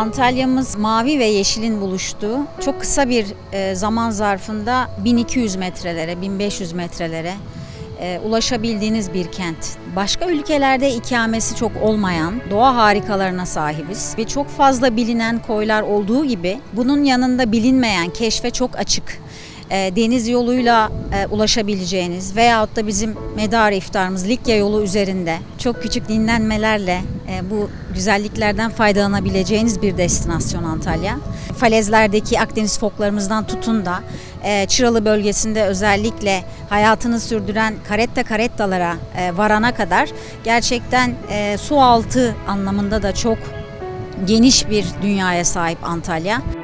Antalya'mız mavi ve yeşilin buluştuğu çok kısa bir zaman zarfında 1200 metrelere, 1500 metrelere ulaşabildiğiniz bir kent. Başka ülkelerde ikamesi çok olmayan doğa harikalarına sahibiz ve çok fazla bilinen koylar olduğu gibi bunun yanında bilinmeyen, keşfe çok açık, deniz yoluyla ulaşabileceğiniz veyahut da bizim medar iftarımız Likya yolu üzerinde çok küçük dinlenmelerle bu güzelliklerden faydalanabileceğiniz bir destinasyon Antalya. Falezlerdeki Akdeniz foklarımızdan tutun da Çıralı bölgesinde özellikle hayatını sürdüren karettalara varana kadar gerçekten su altı anlamında da çok geniş bir dünyaya sahip Antalya.